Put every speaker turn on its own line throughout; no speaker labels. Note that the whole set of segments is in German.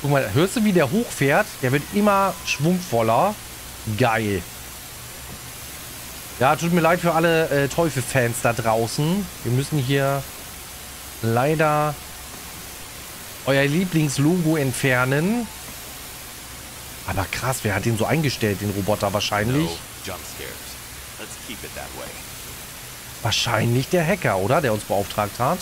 Guck mal, hörst du, wie der hochfährt? Der wird immer schwungvoller. Geil. Ja, tut mir leid für alle Teufel-Fans da draußen. Wir müssen hier leider euer Lieblingslogo entfernen. Aber krass, wer hat den so eingestellt, den Roboter wahrscheinlich? Wahrscheinlich der Hacker, oder? Der uns beauftragt hat.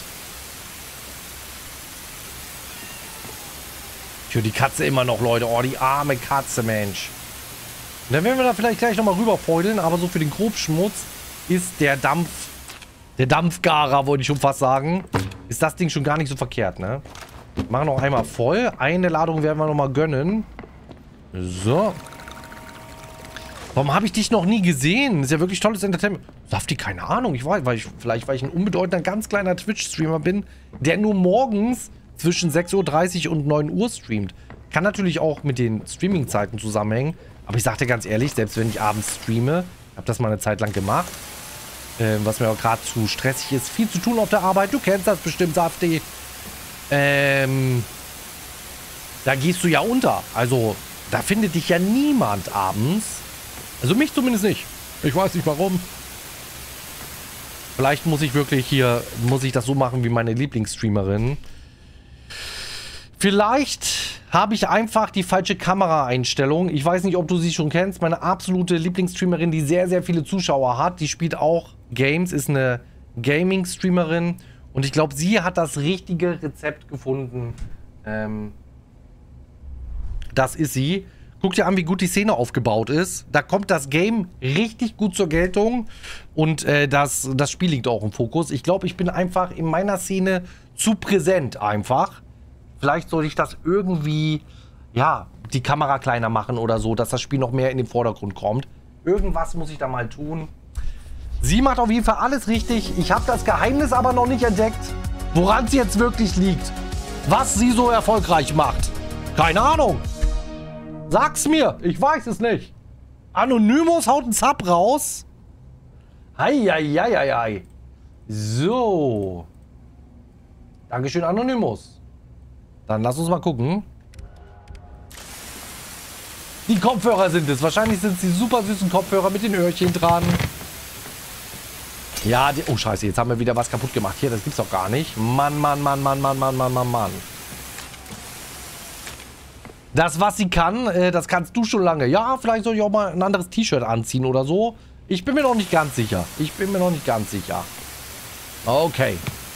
Ich höre die Katze immer noch, Leute. Oh, die arme Katze, Mensch. Und dann werden wir da vielleicht gleich nochmal rüberfeudeln, aber so für den Grobschmutz ist der Dampfgarer, wollte ich schon fast sagen, ist das Ding schon gar nicht so verkehrt, ne? Machen noch einmal voll. Eine Ladung werden wir nochmal gönnen. So. Warum habe ich dich noch nie gesehen? Ist ja wirklich tolles Entertainment. Safti, keine Ahnung. Ich weiß, vielleicht weil ich ein unbedeutender, ganz kleiner Twitch-Streamer bin, der nur morgens zwischen 6:30 Uhr und 9 Uhr streamt. Kann natürlich auch mit den Streaming-Zeiten zusammenhängen. Aber ich sag dir ganz ehrlich, selbst wenn ich abends streame, habe das mal eine Zeit lang gemacht, was mir auch gerade zu stressig ist, viel zu tun auf der Arbeit. Du kennst das bestimmt, Safti. Da gehst du ja unter. Also, da findet dich ja niemand abends. Also mich zumindest nicht. Ich weiß nicht warum. Vielleicht muss ich wirklich hier, muss ich das so machen wie meine Lieblingsstreamerin. Vielleicht habe ich einfach die falsche Kameraeinstellung. Ich weiß nicht, ob du sie schon kennst. Meine absolute Lieblingsstreamerin, die sehr, sehr viele Zuschauer hat. Die spielt auch Games, ist eine Gaming-Streamerin. Und ich glaube, sie hat das richtige Rezept gefunden. Das ist sie. Guck dir an, wie gut die Szene aufgebaut ist. Da kommt das Game richtig gut zur Geltung. Und das Spiel liegt auch im Fokus. Ich glaube, ich bin einfach in meiner Szene zu präsent einfach. Vielleicht soll ich das irgendwie, ja, die Kamera kleiner machen oder so, dass das Spiel noch mehr in den Vordergrund kommt. Irgendwas muss ich da mal tun. Sie macht auf jeden Fall alles richtig. Ich habe das Geheimnis aber noch nicht entdeckt, woran es jetzt wirklich liegt. Was sie so erfolgreich macht. Keine Ahnung. Sag's mir, ich weiß es nicht. Anonymous haut einen Sub raus. Heieieiei. So. Dankeschön, Anonymous. Dann lass uns mal gucken. Die Kopfhörer sind es. Wahrscheinlich sind es die super süßen Kopfhörer mit den Öhrchen dran. Ja, oh scheiße, jetzt haben wir wieder was kaputt gemacht. Hier, das gibt's doch gar nicht. Mann. Das, was sie kann, das kannst du schon lange. Ja, vielleicht soll ich auch mal ein anderes T-Shirt anziehen oder so. Ich bin mir noch nicht ganz sicher. Okay.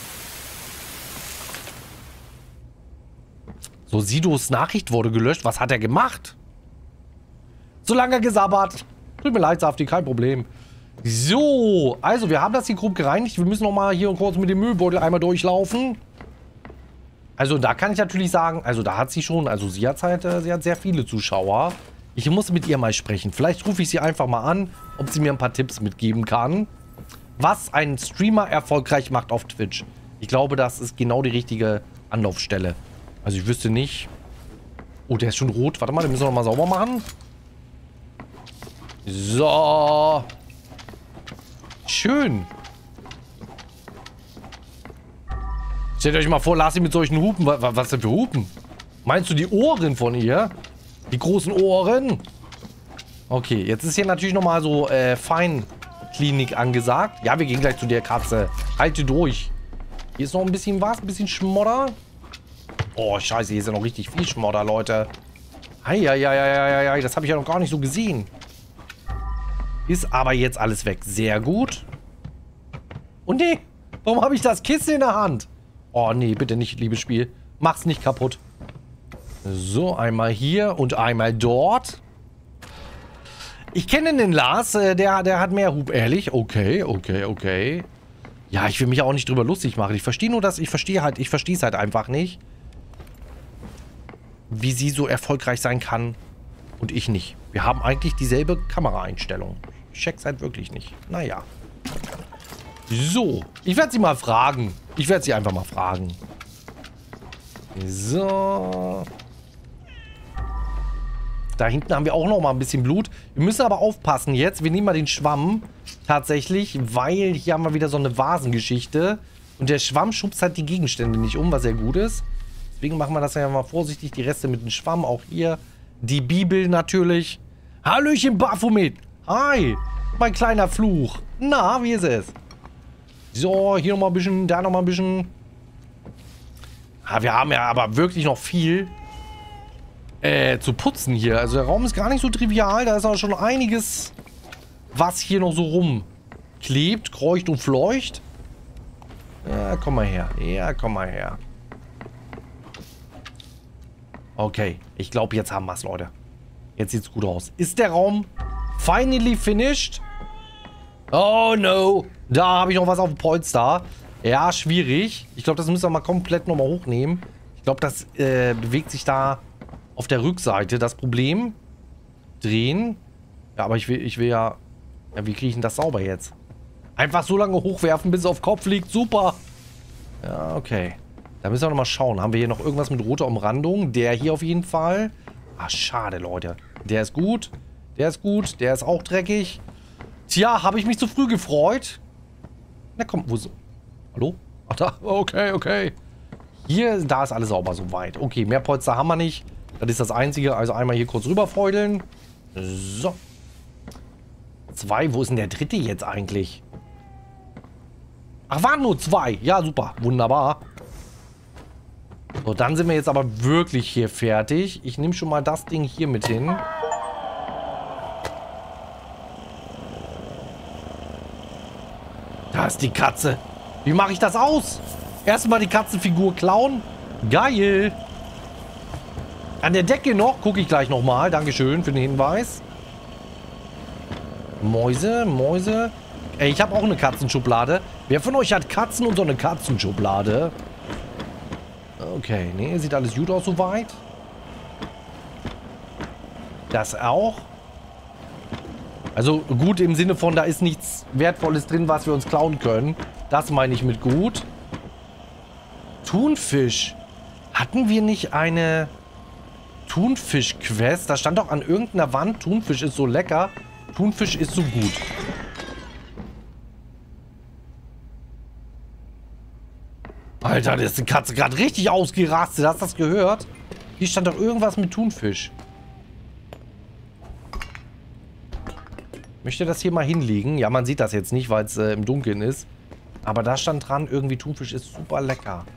So, Sidos Nachricht wurde gelöscht. Was hat er gemacht? So lange gesabbert. Tut mir leid, Safti, kein Problem. So, also wir haben das hier grob gereinigt. Wir müssen noch mal hier kurz mit dem Müllbeutel einmal durchlaufen. Also da kann ich natürlich sagen, also da hat sie schon, also sie hat sehr viele Zuschauer. Ich muss mit ihr mal sprechen. Vielleicht rufe ich sie einfach mal an, ob sie mir ein paar Tipps mitgeben kann. Was ein Streamer erfolgreich macht auf Twitch. Ich glaube, das ist genau die richtige Anlaufstelle. Also ich wüsste nicht. Oh, der ist schon rot. Warte mal, den müssen wir noch mal sauber machen. So. Schön. Stellt euch mal vor, Lassi mit solchen Hupen. Was denn für Hupen? Meinst du die Ohren von ihr? Die großen Ohren? Okay, jetzt ist hier natürlich nochmal so Feinklinik angesagt. Ja, wir gehen gleich zu der Katze. Halte durch. Hier ist noch ein bisschen was, ein bisschen Schmodder. Oh, scheiße, hier ist ja noch richtig viel Schmodder, Leute. Heieieiei, das habe ich ja noch gar nicht so gesehen. Ist aber jetzt alles weg. Sehr gut. Und nee, warum habe ich das Kissen in der Hand? Oh, nee, bitte nicht, liebes Spiel. Mach's nicht kaputt. So, einmal hier und einmal dort. Ich kenne den Lars, der hat mehr Hub, ehrlich. Okay. Ja, ich will mich auch nicht drüber lustig machen. Ich verstehe nur das, ich verstehe es halt einfach nicht. Wie sie so erfolgreich sein kann und ich nicht. Wir haben eigentlich dieselbe Kameraeinstellung. Ich check's halt wirklich nicht. Naja. So. Ich werde sie mal fragen. Ich werde sie einfach mal fragen. So. Da hinten haben wir auch noch mal ein bisschen Blut. Wir müssen aber aufpassen jetzt. Wir nehmen mal den Schwamm. Tatsächlich. Weil hier haben wir wieder so eine Vasengeschichte. Und der Schwamm schubst halt die Gegenstände nicht um, was sehr gut ist. Deswegen machen wir das ja mal vorsichtig. Die Reste mit dem Schwamm, auch hier. Die Bibel natürlich. Hallöchen, Baphomet. Hi, mein kleiner Fluch. Na, wie ist es? So, hier nochmal ein bisschen, da nochmal ein bisschen. Ja, wir haben ja aber wirklich noch viel zu putzen hier. Also der Raum ist gar nicht so trivial. Da ist auch schon einiges, was hier noch so rumklebt, kreucht und fleucht. Ja, komm mal her. Ja, komm mal her. Okay, ich glaube, jetzt haben wir es, Leute. Jetzt sieht's gut aus. Ist der Raum finally finished? Oh no. Da habe ich noch was auf dem Polster. Ja, schwierig. Ich glaube, das müssen wir mal komplett nochmal hochnehmen. Ich glaube, das bewegt sich da auf der Rückseite. Das Problem. Drehen. Ja, aber ich will ja... Ja, wie kriege ich denn das sauber jetzt? Einfach so lange hochwerfen, bis es auf Kopf liegt. Super. Ja, okay. Da müssen wir nochmal schauen. Haben wir hier noch irgendwas mit roter Umrandung? Der hier auf jeden Fall. Ah, schade, Leute. Der ist gut. Der ist gut. Der ist auch dreckig. Tja, habe ich mich zu früh gefreut. Na komm, wo ist... Hallo? Ach da, okay, okay. Hier, da ist alles sauber soweit. Okay, mehr Polster haben wir nicht. Das ist das Einzige. Also einmal hier kurz rüberfeudeln. So. 2, wo ist denn der dritte jetzt eigentlich? Ach, waren nur 2. Ja, super. Wunderbar. So, dann sind wir jetzt aber wirklich hier fertig. Ich nehme schon mal das Ding hier mit hin. Da ist die Katze. Wie mache ich das aus? Erstmal die Katzenfigur klauen. Geil. An der Decke noch. Gucke ich gleich nochmal. Dankeschön für den Hinweis. Mäuse, Mäuse. Ey, ich habe auch eine Katzenschublade. Wer von euch hat Katzen und so eine Katzenschublade? Okay, nee, sieht alles gut aus soweit. Das auch. Also gut im Sinne von, da ist nichts Wertvolles drin, was wir uns klauen können. Das meine ich mit gut. Thunfisch. Hatten wir nicht eine Thunfisch-Quest? Da stand doch an irgendeiner Wand, Thunfisch ist so lecker. Thunfisch ist so gut. Alter, da ist die Katze gerade richtig ausgerastet. Hast du das gehört? Hier stand doch irgendwas mit Thunfisch. Möchte das hier mal hinlegen? Ja, man sieht das jetzt nicht, weil es im Dunkeln ist. Aber da stand dran, irgendwie Thunfisch ist super lecker.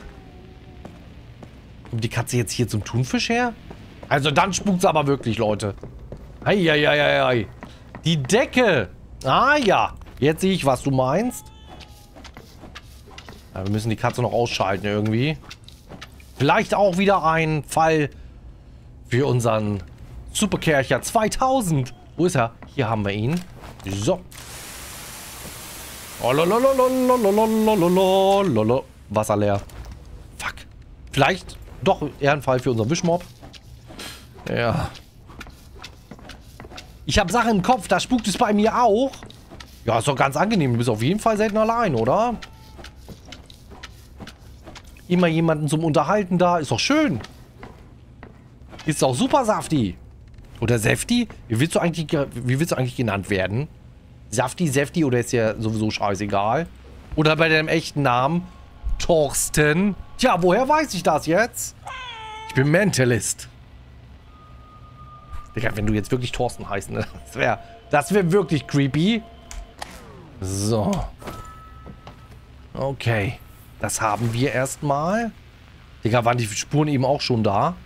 Kommt die Katze jetzt hier zum Thunfisch her? Also dann spukt's aber wirklich, Leute. Eieieiei. Die Decke. Ah ja. Jetzt sehe ich, was du meinst. Ja, wir müssen die Katze noch ausschalten irgendwie. Vielleicht auch wieder ein Fall für unseren Superkercher 2000. Wo ist er? Hier haben wir ihn. So. Oh, Wasser leer. Fuck. Vielleicht doch eher ein Fall für unseren Wischmob. Ja. Ich habe Sachen im Kopf, da spukt es bei mir auch. Ja, ist doch ganz angenehm. Du bist auf jeden Fall selten allein, oder? Immer jemanden zum Unterhalten da. Ist doch schön. Ist doch super, Safti. Oder Safti? Wie willst du eigentlich genannt werden? Safti, Safti oder ist ja sowieso scheißegal? Oder bei deinem echten Namen? Thorsten? Tja, woher weiß ich das jetzt? Ich bin Mentalist. Digga, wenn du jetzt wirklich Thorsten heißt, ne? Das wär wirklich creepy. So. Okay. Das haben wir erstmal. Digga, waren die Spuren eben auch schon da?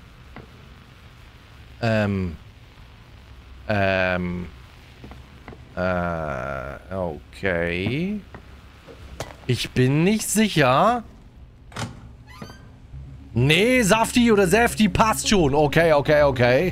Okay. Ich bin nicht sicher. Nee, Safti oder Safti passt schon. Okay, okay, okay.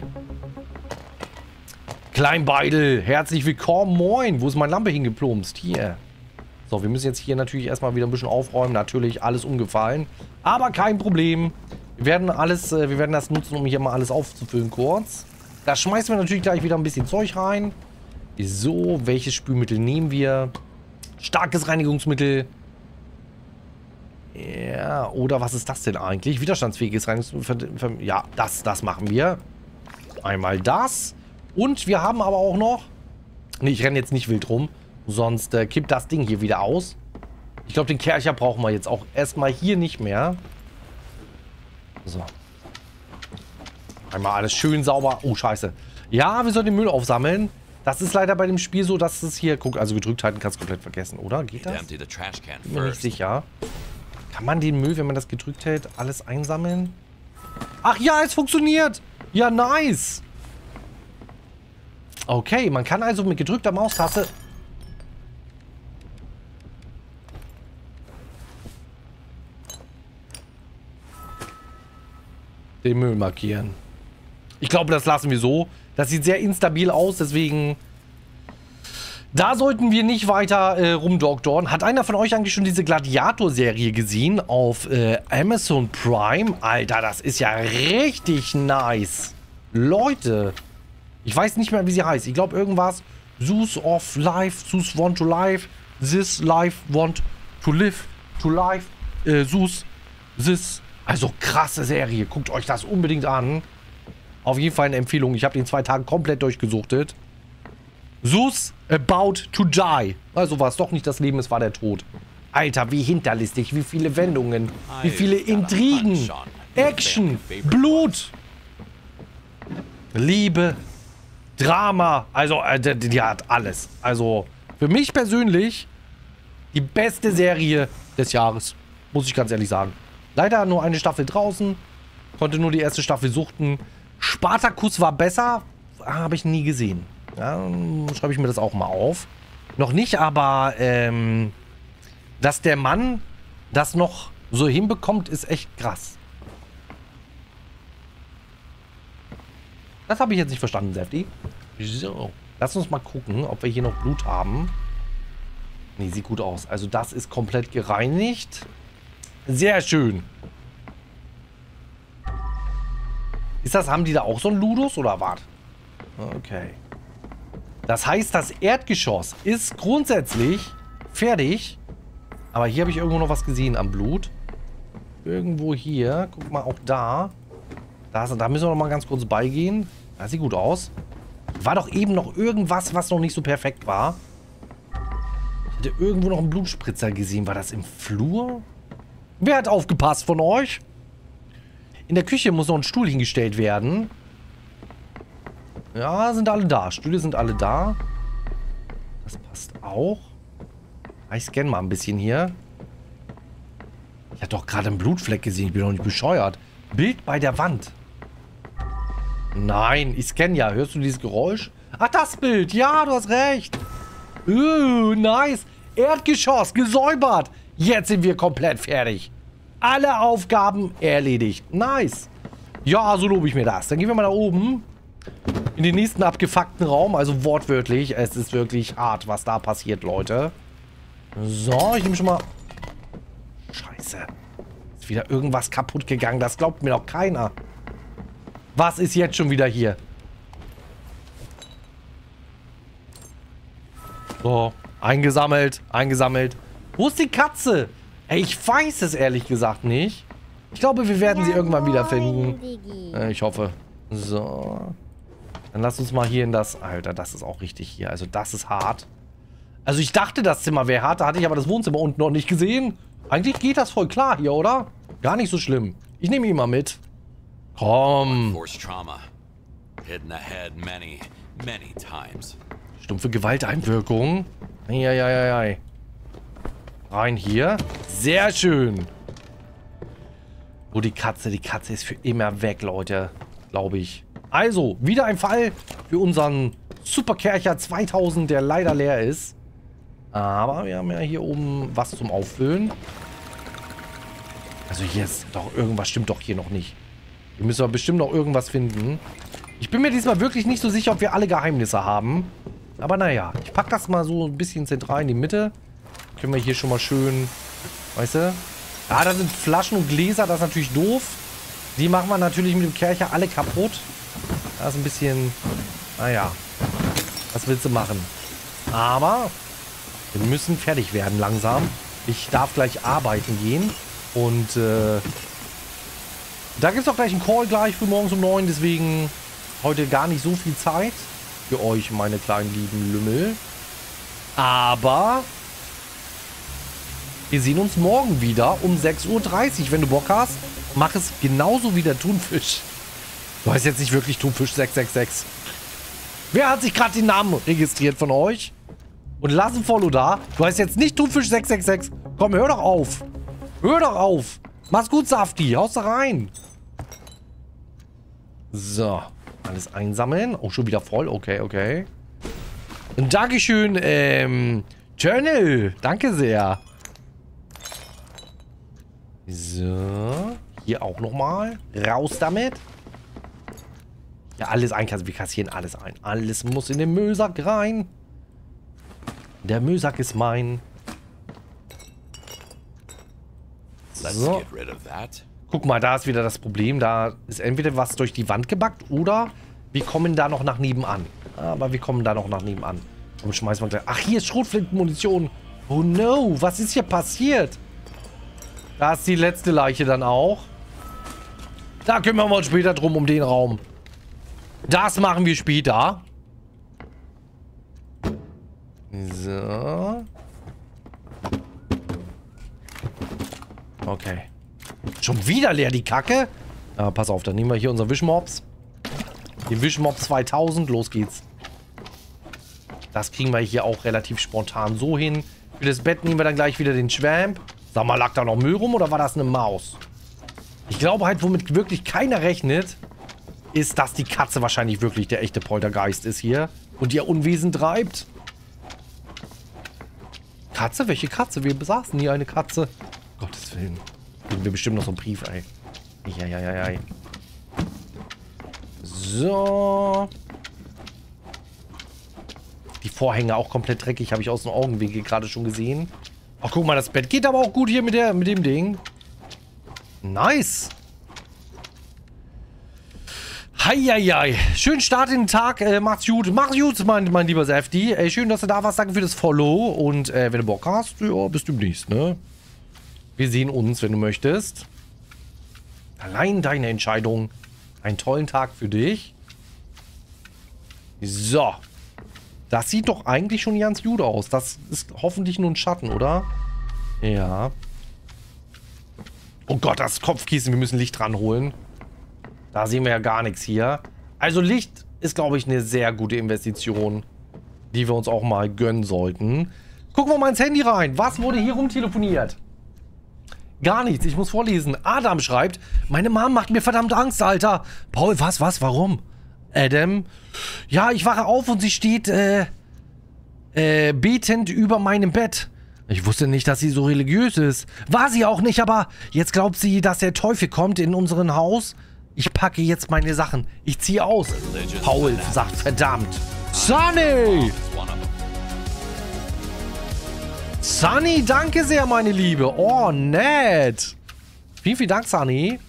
Kleinbeidel, herzlich willkommen. Moin. Wo ist meine Lampe hingeplumpst? Hier. So, wir müssen jetzt hier natürlich erstmal wieder ein bisschen aufräumen. Natürlich alles umgefallen. Aber kein Problem. Wir werden das nutzen, um hier mal alles aufzufüllen kurz. Da schmeißen wir natürlich gleich wieder ein bisschen Zeug rein. So, welches Spülmittel nehmen wir? Starkes Reinigungsmittel. Ja, oder was ist das denn eigentlich? Widerstandsfähiges Reinigungsmittel. Ja, das machen wir. Einmal das. Und wir haben aber auch noch... Ne, ich renne jetzt nicht wild rum. Sonst kippt das Ding hier wieder aus. Ich glaube, den Kercher brauchen wir jetzt auch erstmal hier nicht mehr. So. Einmal alles schön sauber. Oh, scheiße. Ja, wir sollen den Müll aufsammeln. Das ist leider bei dem Spiel so, dass es hier... Guck, also gedrückt halten kannst du komplett vergessen, oder? Geht das? Bin mir nicht sicher. Kann man den Müll, wenn man das gedrückt hält, alles einsammeln? Ach ja, es funktioniert! Ja, nice! Okay, man kann also mit gedrückter Maustaste... den Müll markieren. Ich glaube, das lassen wir so. Das sieht sehr instabil aus, deswegen... Da sollten wir nicht weiter rumdoktoren. Hat einer von euch eigentlich schon diese Gladiator-Serie gesehen auf Amazon Prime? Alter, das ist ja richtig nice. Leute, ich weiß nicht mehr, wie sie heißt. Ich glaube irgendwas. Zeus of Life, Zeus want to life, this life want to live, to life, Zeus, this. Also krasse Serie. Guckt euch das unbedingt an. Auf jeden Fall eine Empfehlung. Ich habe den 2 Tagen komplett durchgesuchtet. Zeus about to die. Also war es doch nicht das Leben, es war der Tod. Alter, wie hinterlistig, wie viele Wendungen, wie viele Intrigen, Action, Blut, Liebe, Drama. Also, die hat alles. Also, für mich persönlich die beste Serie des Jahres. Muss ich ganz ehrlich sagen. Leider nur eine Staffel draußen. Konnte nur die erste Staffel suchten. Spartacus war besser. Habe ich nie gesehen. Ja, schreibe ich mir das auch mal auf. Noch nicht, aber dass der Mann das noch so hinbekommt, ist echt krass. Das habe ich jetzt nicht verstanden, Safety. So, lass uns mal gucken, ob wir hier noch Blut haben. Nee, sieht gut aus. Also das ist komplett gereinigt. Sehr schön. Ist das, haben die da auch so ein Ludus oder was? Okay. Das heißt, das Erdgeschoss ist grundsätzlich fertig. Aber hier habe ich irgendwo noch was gesehen am Blut. Irgendwo hier. Guck mal, auch da. Da müssen wir noch mal ganz kurz beigehen. Das sieht gut aus. War doch eben noch irgendwas, was noch nicht so perfekt war. Ich hätte irgendwo noch einen Blutspritzer gesehen. War das im Flur? Wer hat aufgepasst von euch? In der Küche muss noch ein Stuhl hingestellt werden. Ja, sind alle da. Stühle sind alle da. Das passt auch. Ich scanne mal ein bisschen hier. Ich hatte doch gerade einen Blutfleck gesehen. Ich bin doch nicht bescheuert. Bild bei der Wand. Nein, ich scanne ja. Hörst du dieses Geräusch? Ach, das Bild. Ja, du hast recht. Nice. Erdgeschoss, gesäubert. Jetzt sind wir komplett fertig. Alle Aufgaben erledigt. Nice. Ja, so lobe ich mir das. Dann gehen wir mal da oben in den nächsten abgefuckten Raum. Also wortwörtlich. Es ist wirklich hart, was da passiert, Leute. So, ich nehme schon mal... Scheiße. Ist wieder irgendwas kaputt gegangen. Das glaubt mir doch keiner. Was ist jetzt schon wieder hier? So, eingesammelt, eingesammelt. Wo ist die Katze? Ey, ich weiß es ehrlich gesagt nicht. Ich glaube, wir werden sie irgendwann wiederfinden. Ich hoffe. So. Dann lass uns mal hier in das... Alter, das ist auch richtig hier. Also das ist hart. Also ich dachte, das Zimmer wäre hart. Da hatte ich aber das Wohnzimmer unten noch nicht gesehen. Eigentlich geht das voll klar hier, oder? Gar nicht so schlimm. Ich nehme ihn mal mit. Komm. Stumpfe Gewalteinwirkung. Eieieiei. Rein hier. Sehr schön. Oh, die Katze. Die Katze ist für immer weg, Leute. Glaube ich. Also, wieder ein Fall für unseren Superkercher 2000, der leider leer ist. Aber wir haben ja hier oben was zum Auffüllen. Also hier ist doch irgendwas, stimmt doch hier noch nicht. Wir müssen aber bestimmt noch irgendwas finden. Ich bin mir diesmal wirklich nicht so sicher, ob wir alle Geheimnisse haben. Aber naja, ich packe das mal so ein bisschen zentral in die Mitte. Können wir hier schon mal schön, weißt du? Ja, da sind Flaschen und Gläser, das ist natürlich doof. Die machen wir natürlich mit dem Kercher alle kaputt. Das ist ein bisschen, naja, was willst du machen? Aber wir müssen fertig werden langsam. Ich darf gleich arbeiten gehen. Und da gibt es auch gleich einen Call gleich für morgens um 9. Deswegen heute gar nicht so viel Zeit für euch, meine kleinen lieben Lümmel. Aber wir sehen uns morgen wieder um 6:30 Uhr, wenn du Bock hast. Mach es genauso wie der Thunfisch. Du heißt jetzt nicht wirklich Thunfisch 666. Wer hat sich gerade den Namen registriert von euch? Und lass ein Follow da. Du heißt jetzt nicht Thunfisch 666. Komm, hör doch auf. Hör doch auf. Mach's gut, Safti. Haust da rein. So. Alles einsammeln. Oh, schon wieder voll. Okay, okay. Und Dankeschön, Journal. Danke sehr. So. Hier auch nochmal. Raus damit. Ja, alles einkassieren. Wir kassieren alles ein. Alles muss in den Müllsack rein. Der Müllsack ist mein. So. Guck mal, da ist wieder das Problem. Da ist entweder was durch die Wand gebackt oder wir kommen da noch nach nebenan. Aber wir kommen da noch nach nebenan. Und schmeißen wir gleich. Ach, hier ist Schrotflintenmunition. Oh no, was ist hier passiert? Da ist die letzte Leiche dann auch. Da kümmern wir uns später drum um den Raum. Das machen wir später. So. Okay. Schon wieder leer die Kacke? Ah, pass auf, dann nehmen wir hier unseren Wischmops. Den Wischmops 2000, los geht's. Das kriegen wir hier auch relativ spontan so hin. Für das Bett nehmen wir dann gleich wieder den Schwamp. Sag mal, lag da noch Müll rum oder war das eine Maus? Ich glaube halt, womit wirklich keiner rechnet, ist, dass die Katze wahrscheinlich wirklich der echte Poltergeist ist hier. Und ihr Unwesen treibt. Katze? Welche Katze? Wir besaßen hier eine Katze. Gottes Willen. Kriegen wir bestimmt noch so einen Brief, ey. Ja. So. Die Vorhänge auch komplett dreckig. Habe ich aus dem Augenwinkel gerade schon gesehen. Ach, guck mal, das Bett geht aber auch gut hier mit dem Ding. Nice. Heieiei. Schönen Start in den Tag. Macht's gut. Macht's gut, mein lieber Safety. Schön, dass du da warst. Danke für das Follow. Und wenn du Bock hast, ja, bis demnächst, ne? Wir sehen uns, wenn du möchtest. Allein deine Entscheidung. Einen tollen Tag für dich. So. Das sieht doch eigentlich schon ganz gut aus. Das ist hoffentlich nur ein Schatten, oder? Ja. Oh Gott, das Kopfkissen. Wir müssen Licht ranholen. Da sehen wir ja gar nichts hier. Also Licht ist, glaube ich, eine sehr gute Investition, die wir uns auch mal gönnen sollten. Gucken wir mal ins Handy rein. Was wurde hier rumtelefoniert? Gar nichts. Ich muss vorlesen. Adam schreibt, meine Mom macht mir verdammt Angst, Alter. Paul, was? Warum? Adam, ja, ich wache auf und sie steht betend über meinem Bett. Ich wusste nicht, dass sie so religiös ist. War sie auch nicht, aber jetzt glaubt sie, dass der Teufel kommt in unseren Haus. Ich packe jetzt meine Sachen. Ich ziehe aus. Paul sagt, verdammt. Sunny! Sunny, danke sehr, meine Liebe. Oh, nett. Vielen Dank, Sunny.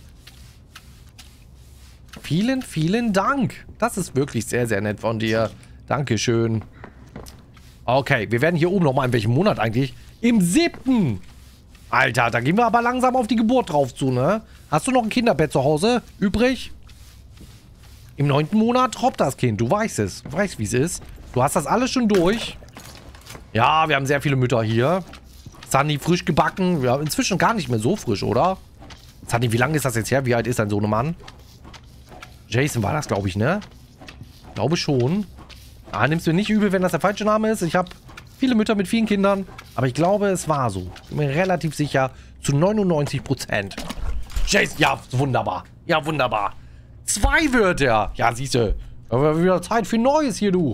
Vielen Dank. Das ist wirklich sehr, sehr nett von dir. Dankeschön. Okay, wir werden hier oben nochmal, in welchem Monat eigentlich? Im 7. Alter, da gehen wir aber langsam auf die Geburt drauf zu, ne? Hast du noch ein Kinderbett zu Hause übrig? Im 9. Monat tropft das Kind. Du weißt es. Du weißt, wie es ist. Du hast das alles schon durch. Ja, wir haben sehr viele Mütter hier. Sunny frisch gebacken. Ja, inzwischen gar nicht mehr so frisch, oder? Sunny, wie lange ist das jetzt her? Wie alt ist dein Sohnemann? Jason war das, glaube ich, ne? Glaube schon. Ah, nimmst du nicht übel, wenn das der falsche Name ist. Ich habe viele Mütter mit vielen Kindern. Aber ich glaube, es war so. Ich bin mir relativ sicher. Zu 99%. Jason, ja, wunderbar. Ja, wunderbar. 2 wird er. Ja, siehst du. Aber wieder Zeit für Neues hier, du.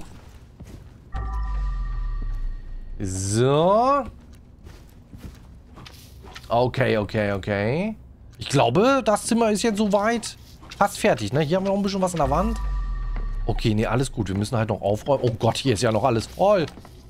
So. Okay. Ich glaube, das Zimmer ist jetzt soweit fast fertig, ne? Hier haben wir noch ein bisschen was an der Wand. Okay, nee, alles gut. Wir müssen halt noch aufräumen. Oh Gott, hier ist ja noch alles voll.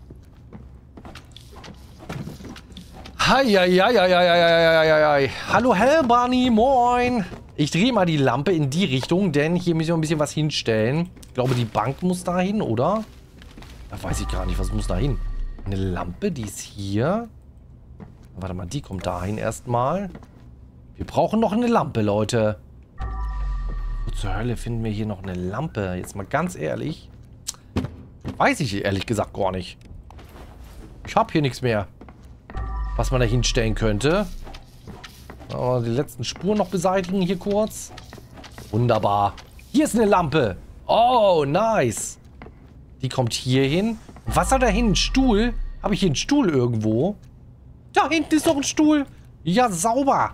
Heieieiei. Hallo, Hellbunny, moin. Ich drehe mal die Lampe in die Richtung, denn hier müssen wir ein bisschen was hinstellen. Ich glaube, die Bank muss da hin, oder? Da weiß ich gar nicht, was muss da hin. Eine Lampe, die ist hier. Warte mal, die kommt dahin erstmal. Wir brauchen noch eine Lampe, Leute. Wo zur Hölle finden wir hier noch eine Lampe? Jetzt mal ganz ehrlich. Weiß ich ehrlich gesagt gar nicht. Ich habe hier nichts mehr, was man da hinstellen könnte. Aber die letzten Spuren noch beseitigen hier kurz. Wunderbar. Hier ist eine Lampe. Oh, nice. Die kommt hier hin. Was hat da hinten? Ein Stuhl? Habe ich hier einen Stuhl irgendwo? Da hinten ist noch ein Stuhl. Ja, sauber.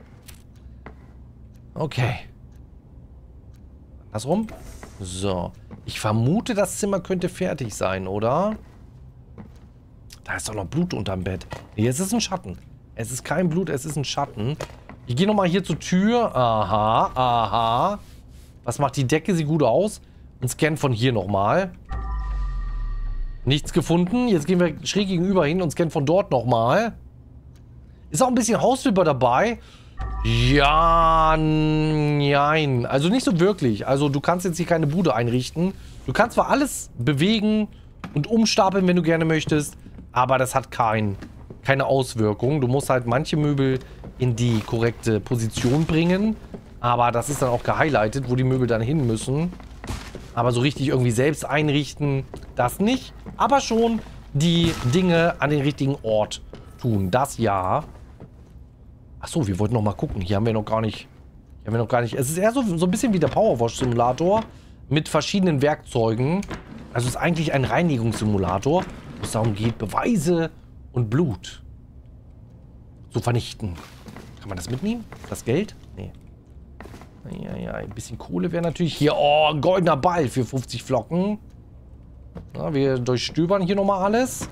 Okay. Andersrum. So. Ich vermute, das Zimmer könnte fertig sein, oder? Da ist doch noch Blut unterm Bett. Nee, es ist ein Schatten. Es ist kein Blut, es ist ein Schatten. Ich gehe nochmal hier zur Tür. Aha, aha. Was macht die Decke? Sieht gut aus. Und scannen von hier nochmal. Nichts gefunden. Jetzt gehen wir schräg gegenüber hin und scannen von dort nochmal. Ist auch ein bisschen Hausflipper dabei. Ja, nein. Also nicht so wirklich. Also du kannst jetzt hier keine Bude einrichten. Du kannst zwar alles bewegen und umstapeln, wenn du gerne möchtest. Aber das hat keine Auswirkung. Du musst halt manche Möbel in die korrekte Position bringen. Aber das ist dann auch gehighlightet, wo die Möbel dann hin müssen. Aber so richtig irgendwie selbst einrichten, das nicht. Aber schon die Dinge an den richtigen Ort tun. Das ja. Achso, wir wollten noch mal gucken. Hier haben wir noch gar nicht... Es ist eher so ein bisschen wie der Powerwash-Simulator mit verschiedenen Werkzeugen. Also es ist eigentlich ein Reinigungssimulator, wo es darum geht, Beweise und Blut zu vernichten. Kann man das mitnehmen? Das Geld? Nee. Ja, ein bisschen Kohle wäre natürlich hier. Oh, ein goldener Ball für 50 Flocken. Ja, wir durchstöbern hier nochmal alles.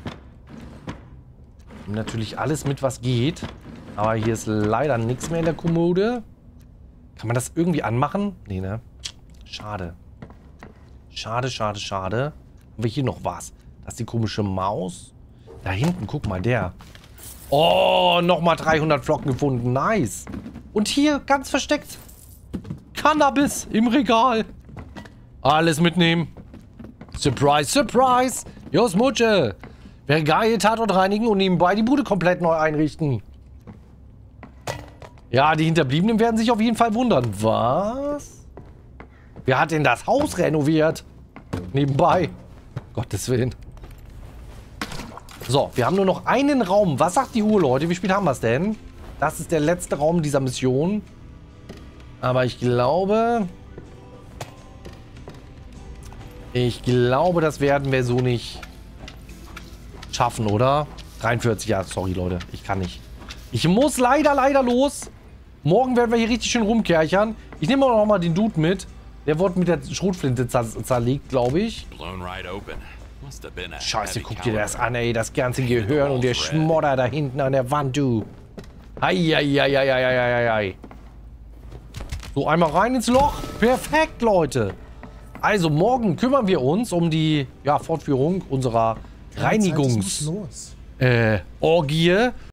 Nehmen natürlich alles mit, was geht. Aber hier ist leider nichts mehr in der Kommode. Kann man das irgendwie anmachen? Nee, ne? Schade. Schade, schade, schade. Haben wir hier noch was? Das ist die komische Maus. Da hinten, guck mal, der. Oh, nochmal 300 Flocken gefunden. Nice. Und hier, ganz versteckt. Cannabis im Regal. Alles mitnehmen. Surprise, surprise. Jos Mutsche. Wäre geil, Tatort reinigen und nebenbei die Bude komplett neu einrichten. Ja, die Hinterbliebenen werden sich auf jeden Fall wundern. Was? Wer hat denn das Haus renoviert? Nebenbei. Gottes Willen. So, wir haben nur noch einen Raum. Was sagt die Uhr, Leute? Wie spät haben wir es denn? Das ist der letzte Raum dieser Mission. Aber ich glaube... das werden wir so nicht schaffen, oder? 43, ja, sorry, Leute. Ich kann nicht. Ich muss leider los. Morgen werden wir hier richtig schön rumkerchern. Ich nehme auch noch mal den Dude mit. Der wurde mit der Schrotflinte zerlegt, glaube ich. Scheiße, guck dir das an, ey. Das ganze Gehirn und der Schmodder da hinten an der Wand, du. Eieieiei. So, einmal rein ins Loch. Perfekt, Leute. Also, morgen kümmern wir uns um die Fortführung unserer Orgie.